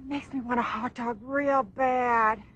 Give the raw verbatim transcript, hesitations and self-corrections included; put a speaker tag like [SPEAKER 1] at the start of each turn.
[SPEAKER 1] Makes me want a hot dog real bad.